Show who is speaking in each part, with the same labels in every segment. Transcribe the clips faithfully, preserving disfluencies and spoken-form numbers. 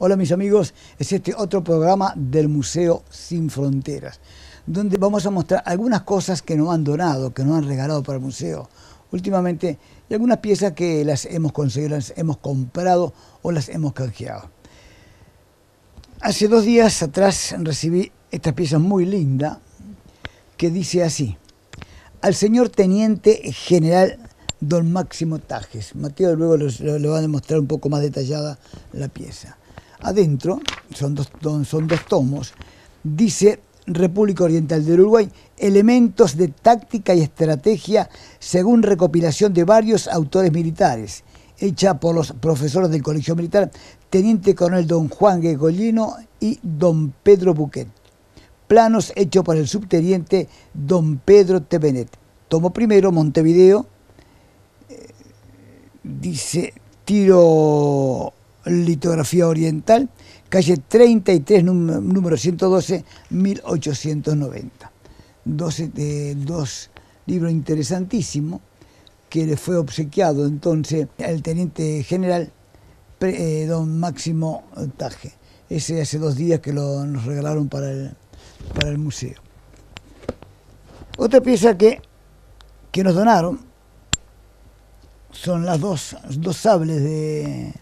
Speaker 1: Hola mis amigos, es este otro programa del Museo Sin Fronteras, donde vamos a mostrar algunas cosas que nos han donado, que nos han regalado para el museo últimamente, y algunas piezas que las hemos conseguido, las hemos comprado o las hemos canjeado. Hace dos días atrás recibí esta pieza muy linda que dice así: al señor Teniente General Don Máximo Tajes. Mateo luego le va a demostrar un poco más detallada la pieza. Adentro, son dos, son dos tomos, dice República Oriental del Uruguay, elementos de táctica y estrategia según recopilación de varios autores militares, hecha por los profesores del Colegio Militar, Teniente Coronel Don Juan Gregollino y Don Pedro Buquet. Planos hechos por el subteniente Don Pedro Tevenet. Tomo primero, Montevideo, eh, dice tiro litografía oriental, calle treinta y tres, número ciento doce, mil ochocientos noventa. Dos, eh, dos libros interesantísimos que le fue obsequiado entonces al teniente general eh, don Máximo Tajes. Ese hace dos días que lo, nos regalaron para el, para el museo. Otra pieza que, que nos donaron son las dos, dos sables de,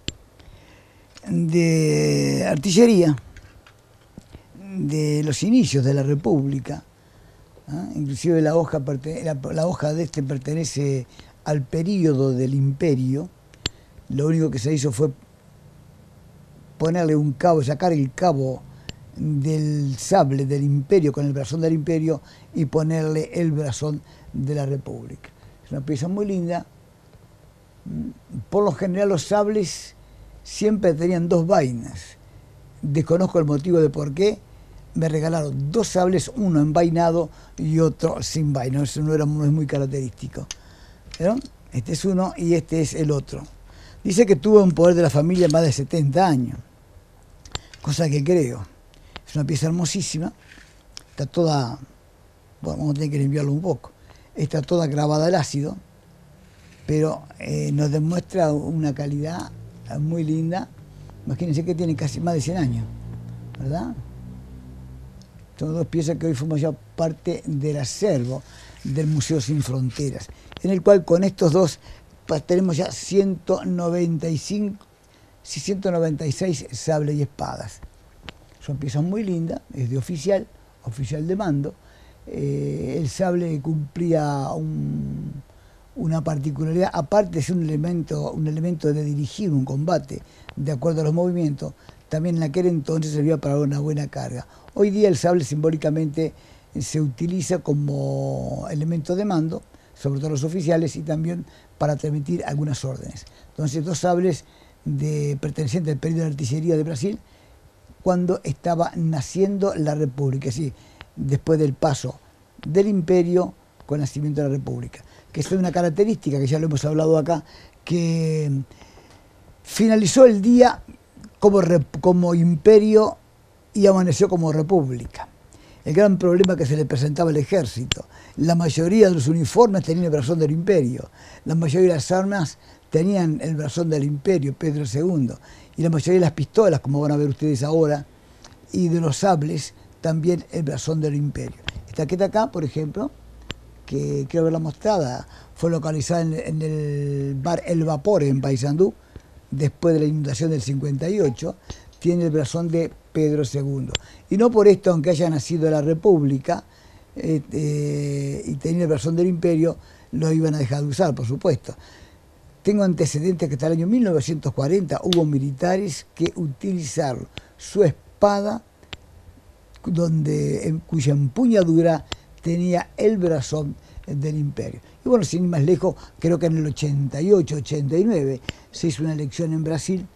Speaker 1: de artillería de los inicios de la República. ¿Ah? Inclusive la hoja, la, la hoja de este pertenece al período del Imperio. Lo único que se hizo fue ponerle un cabo, sacar el cabo del sable del Imperio con el blasón del Imperio y ponerle el blasón de la República. Es una pieza muy linda. Por lo general los sables siempre tenían dos vainas. Desconozco el motivo de por qué. Me regalaron dos sables, uno envainado y otro sin vaina. Eso no, era, no es muy característico. ¿Pero? Este es uno y este es el otro. Dice que tuvo un poder de la familia más de setenta años. Cosa que creo. Es una pieza hermosísima. Está toda... Bueno, vamos a tener que limpiarlo un poco. Está toda grabada al ácido. Pero eh, nos demuestra una calidad muy linda. Imagínense que tiene casi más de cien años, ¿verdad? Son dos piezas que hoy fuimos ya parte del acervo del Museo Sin Fronteras, en el cual con estos dos tenemos ya ciento noventa y cinco, ciento noventa y seis sables y espadas. Son piezas muy lindas, es de oficial, oficial de mando. Eh, el sable cumplía un... una particularidad, aparte de ser un elemento, un elemento de dirigir un combate de acuerdo a los movimientos, también en aquel entonces servía para una buena carga. Hoy día el sable simbólicamente se utiliza como elemento de mando, sobre todo los oficiales, y también para transmitir algunas órdenes. Entonces, dos sables de, pertenecientes al periodo de la artillería de Brasil, cuando estaba naciendo la República, es decir, después del paso del Imperio con el nacimiento de la República, que es una característica que ya lo hemos hablado acá, que finalizó el día como, como imperio y amaneció como república. El gran problema que se le presentaba al ejército: la mayoría de los uniformes tenían el blasón del imperio, la mayoría de las armas tenían el blasón del imperio, Pedro segundo, y la mayoría de las pistolas, como van a ver ustedes ahora, y de los sables también el blasón del imperio. Esta que está acá, por ejemplo, que quiero verla mostrada, fue localizada en, en el bar El Vapor en Paysandú, después de la inundación del cincuenta y ocho, tiene el blasón de Pedro segundo. Y no por esto, aunque haya nacido la República eh, eh, y tenía el blasón del Imperio, lo iban a dejar de usar, por supuesto. Tengo antecedentes que hasta el año mil novecientos cuarenta hubo militares que utilizaron su espada, donde, en cuya empuñadura tenía el blasón del Imperio. Y bueno, sin ir más lejos, creo que en el ochenta y ocho, ochenta y nueve se hizo una elección en Brasil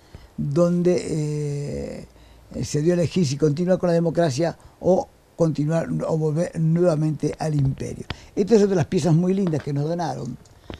Speaker 1: donde eh, se dio a elegir si continuar con la democracia o continuar o volver nuevamente al Imperio. Estas son de las piezas muy lindas que nos donaron.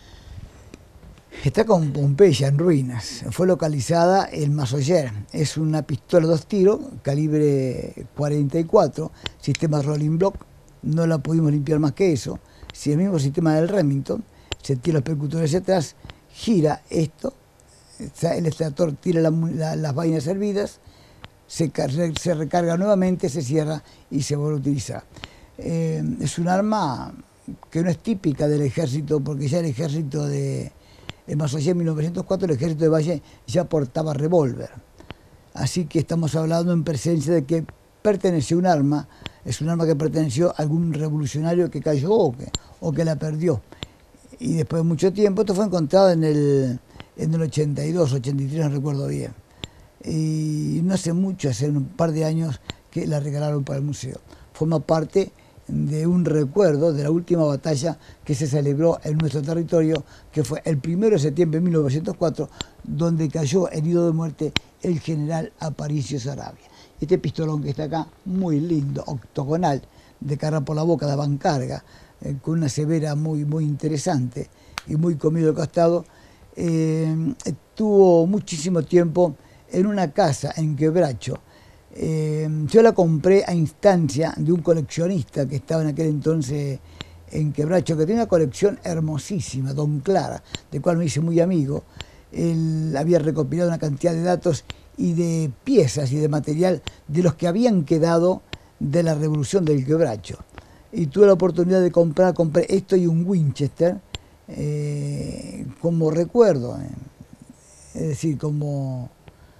Speaker 1: Está con Pompeya en ruinas. Fue localizada en Masoyer. Es una pistola de dos tiros, calibre cuarenta y cuatro, sistema Rolling Block. No la pudimos limpiar más que eso. Si el mismo sistema del Remington, se tira los percutores hacia atrás, gira esto, el extractor tira la, la, las vainas hervidas, se, se recarga nuevamente, se cierra y se vuelve a utilizar. Eh, es un arma que no es típica del ejército, porque ya el ejército de, en Massachusetts en mil novecientos cuatro, el ejército de Valle ya portaba revólver. Así que estamos hablando en presencia de que perteneció a un arma, es un arma que perteneció a algún revolucionario que cayó o que, o que la perdió. Y después de mucho tiempo, esto fue encontrado en el, en el ochenta y dos, ochenta y tres, no recuerdo bien. Y no hace mucho, hace un par de años, que la regalaron para el museo. Forma parte de un recuerdo de la última batalla que se celebró en nuestro territorio, que fue el primero de septiembre de mil novecientos cuatro, donde cayó herido de muerte el general Aparicio Saravia. Este pistolón que está acá, muy lindo, octogonal, de carga por la boca, de avancarga, eh, con una severa muy, muy interesante y muy comido al costado, eh, estuvo muchísimo tiempo en una casa en Quebracho. Eh, yo la compré a instancia de un coleccionista que estaba en aquel entonces en Quebracho, que tenía una colección hermosísima, Don Clara, del cual me hice muy amigo. Él había recopilado una cantidad de datos y de piezas y de material de los que habían quedado de la revolución del Quebracho. Y tuve la oportunidad de comprar, compré esto y un Winchester eh, como recuerdo, eh. es decir, como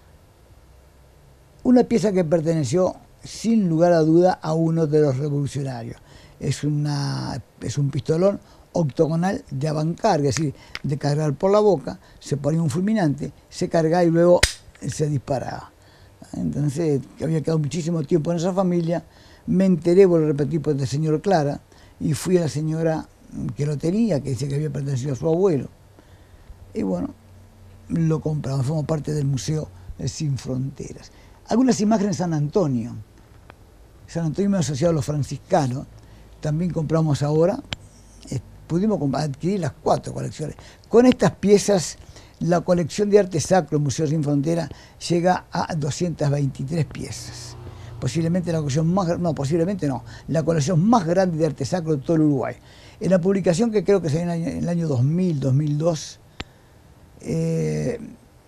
Speaker 1: una pieza que perteneció sin lugar a duda a uno de los revolucionarios. Es, una, es un pistolón octogonal de avancarga, es decir, de cargar por la boca, se ponía un fulminante, se cargaba y luego se disparaba. Entonces, había quedado muchísimo tiempo en esa familia, me enteré, vuelvo a repetir, por el señor Clara, y fui a la señora que lo tenía, que decía que había pertenecido a su abuelo. Y bueno, lo compramos, formó parte del Museo Sin Fronteras. Algunas imágenes de San Antonio. San Antonio me asociado a los franciscanos. También compramos ahora, eh, pudimos adquirir las cuatro colecciones. Con estas piezas, la colección de arte sacro Museo Sin Fronteras llega a doscientas veintitrés piezas. Posiblemente la colección más, no, posiblemente no, la colección más grande de arte sacro de todo el Uruguay. En la publicación que creo que se dio en el año dos mil, dos mil dos, eh,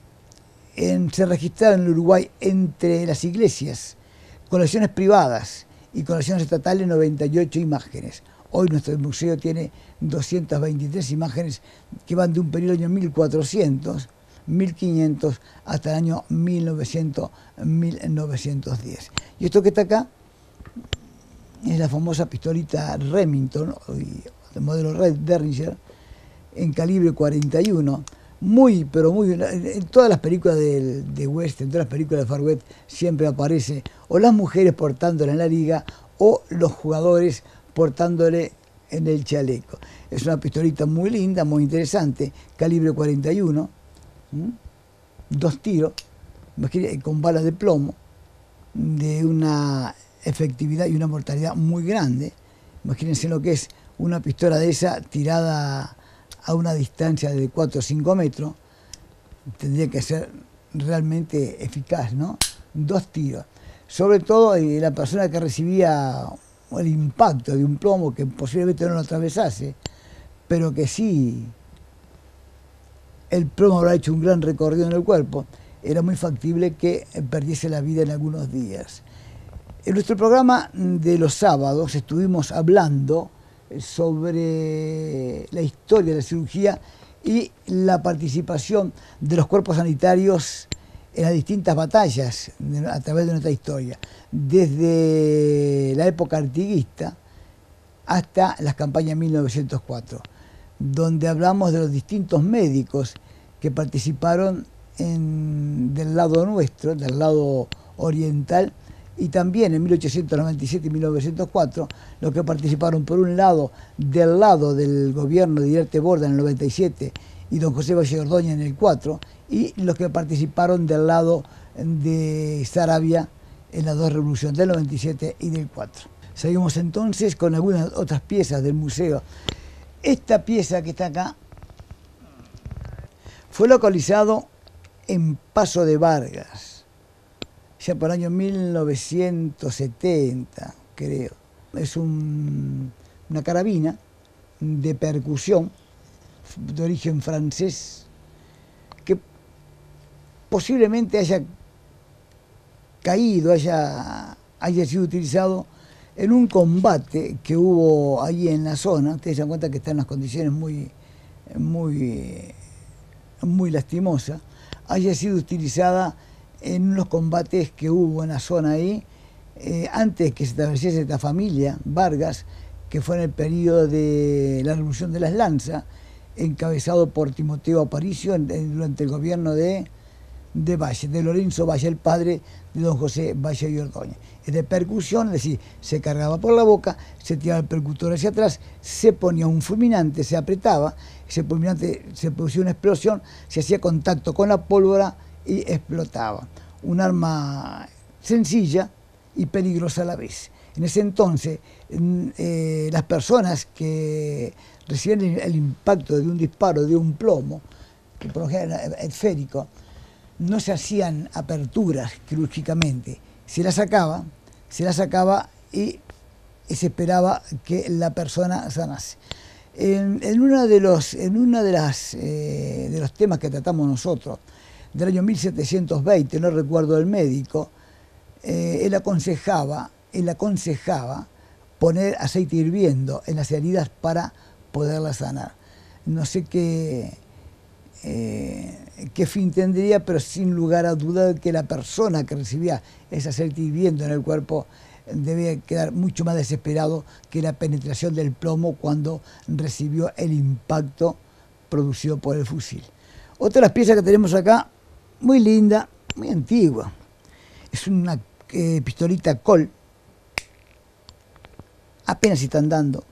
Speaker 1: En, se registraron en el Uruguay entre las iglesias, colecciones privadas y colecciones estatales, noventa y ocho imágenes. Hoy nuestro museo tiene doscientas veintitrés imágenes que van de un periodo del año mil cuatrocientos, mil quinientos hasta el año mil novecientos, mil novecientos diez. Y esto que está acá es la famosa pistolita Remington, de modelo Red Derringer, en calibre cuarenta y uno. Muy, pero muy, en todas las películas de, de West, en todas las películas de Far West, siempre aparece o las mujeres portándola en la liga o los jugadores portándole en el chaleco. Es una pistolita muy linda, muy interesante, calibre cuarenta y uno, ¿m? Dos tiros, con balas de plomo, de una efectividad y una mortalidad muy grande. Imagínense lo que es una pistola de esa tirada a una distancia de cuatro o cinco metros, tendría que ser realmente eficaz, ¿no? Dos tiros. Sobre todo eh, la persona que recibía el impacto de un plomo que posiblemente no lo atravesase, pero que sí el plomo habrá hecho un gran recorrido en el cuerpo, era muy factible que perdiese la vida en algunos días. En nuestro programa de los sábados estuvimos hablando sobre la historia de la cirugía y la participación de los cuerpos sanitarios en las distintas batallas a través de nuestra historia, desde la época artiguista hasta las campañas de mil novecientos cuatro, donde hablamos de los distintos médicos que participaron en, del lado nuestro, del lado oriental, y también en mil ochocientos noventa y siete y mil novecientos cuatro, los que participaron por un lado del lado del gobierno de Iriarte Borda en el noventa y siete y don José Valle Ordóñez en el cuatro, y los que participaron del lado de Saravia en las dos revoluciones del noventa y siete y del cuatro. Seguimos entonces con algunas otras piezas del museo. Esta pieza que está acá fue localizado en Paso de Vargas, ya por el año mil novecientos setenta, creo. Es un, una carabina de percusión de origen francés que posiblemente haya caído, haya, haya sido utilizado en un combate que hubo allí en la zona. Ustedes se dan cuenta que está en unas condiciones muy, muy, muy lastimosas. Haya sido utilizada en unos combates que hubo en la zona ahí, eh, antes que se estableciese esta familia, Vargas, que fue en el periodo de la Revolución de las Lanzas, encabezado por Timoteo Aparicio en, en, durante el gobierno de, de Valle, de Lorenzo Valle, el padre de don José Valle y Ordóñez. Es de percusión, es decir, se cargaba por la boca, se tiraba el percutor hacia atrás, se ponía un fulminante, se apretaba, ese fulminante se producía una explosión, se hacía contacto con la pólvora y explotaba. Un arma sencilla y peligrosa a la vez. En ese entonces, eh, las personas que recibían el, el impacto de un disparo de un plomo, que por lo general era esférico, no se hacían aperturas quirúrgicamente, se la sacaba, se la sacaba y, y se esperaba que la persona sanase. En, en uno de los, en una de, las, eh, de los temas que tratamos nosotros, del año mil setecientos veinte, no recuerdo el médico, eh, él aconsejaba, él aconsejaba poner aceite hirviendo en las heridas para poderlas sanar. No sé qué, eh, qué fin tendría, pero sin lugar a duda que la persona que recibía ese aceite hirviendo en el cuerpo debía quedar mucho más desesperado que la penetración del plomo cuando recibió el impacto producido por el fusil. Otra de las piezas que tenemos acá, muy linda, muy antigua, es una eh, pistolita Colt, apenas está andando,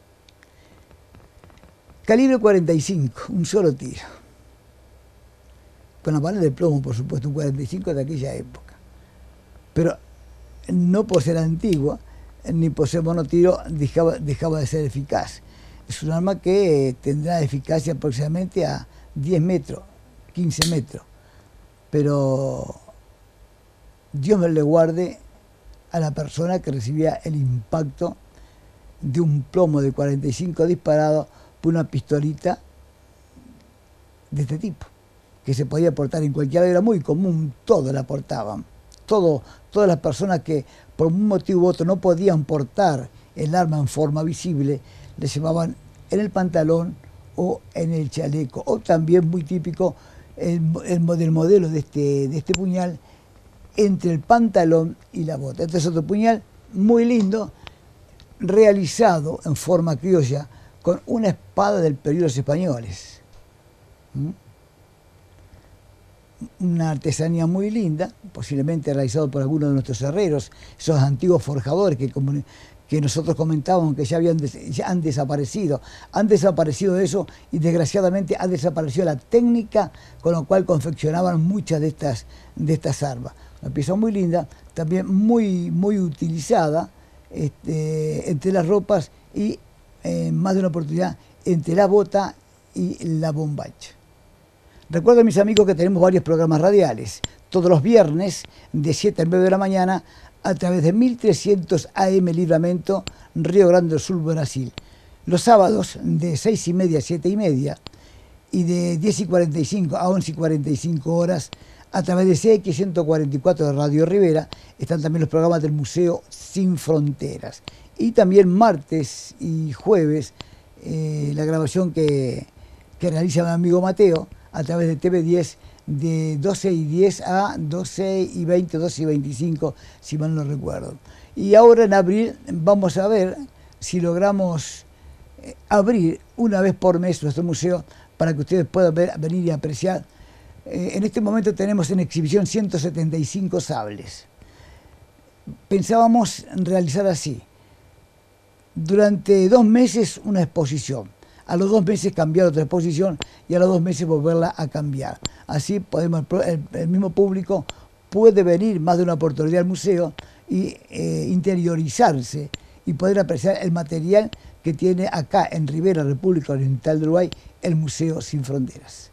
Speaker 1: calibre cuarenta y cinco, un solo tiro, con la bala de plomo, por supuesto, un cuarenta y cinco de aquella época, pero no por ser antigua, ni por ser monotiro, dejaba, dejaba de ser eficaz. Es un arma que eh, tendrá eficacia aproximadamente a diez metros, quince metros, pero Dios me le guarde a la persona que recibía el impacto de un plomo de cuarenta y cinco disparado por una pistolita de este tipo, que se podía portar en cualquier, era muy común, todos la portaban. Todo, todas las personas que por un motivo u otro no podían portar el arma en forma visible, le llevaban en el pantalón o en el chaleco, o también muy típico el, el, el modelo de este, de este puñal entre el pantalón y la bota. Este es otro puñal muy lindo, realizado en forma criolla con una espada del periodo de los españoles. ¿Mm? Una artesanía muy linda, posiblemente realizado por algunos de nuestros herreros, esos antiguos forjadores que, que nosotros comentábamos que ya, habían ya han desaparecido. Han desaparecido eso y desgraciadamente ha desaparecido la técnica con la cual confeccionaban muchas de estas, de estas armas. Una pieza muy linda, también muy, muy utilizada este, entre las ropas y en eh, más de una oportunidad entre la bota y la bombacha. Recuerden, mis amigos, que tenemos varios programas radiales, todos los viernes de siete a nueve de la mañana a través de mil trescientos A M Livramento, Río Grande do Sul, Brasil. Los sábados de seis y media a siete y media y de diez y cuarenta y cinco a once y cuarenta y cinco horas a través de C X ciento cuarenta y cuatro de Radio Rivera. Están también los programas del Museo Sin Fronteras. Y también martes y jueves eh, la grabación que, que realiza mi amigo Mateo a través de T V diez de doce y diez a doce y veinte, doce y veinticinco, si mal no recuerdo. Y ahora en abril vamos a ver si logramos eh, abrir una vez por mes nuestro museo para que ustedes puedan ver, venir y apreciar. Eh, en este momento tenemos en exhibición ciento setenta y cinco sables. Pensábamos realizar así, durante dos meses una exposición. A los dos meses cambiar otra exposición y a los dos meses volverla a cambiar. Así podemos, el, el mismo público puede venir más de una oportunidad al museo y eh, interiorizarse y poder apreciar el material que tiene acá en Rivera, República Oriental del Uruguay, el Museo Sin Fronteras.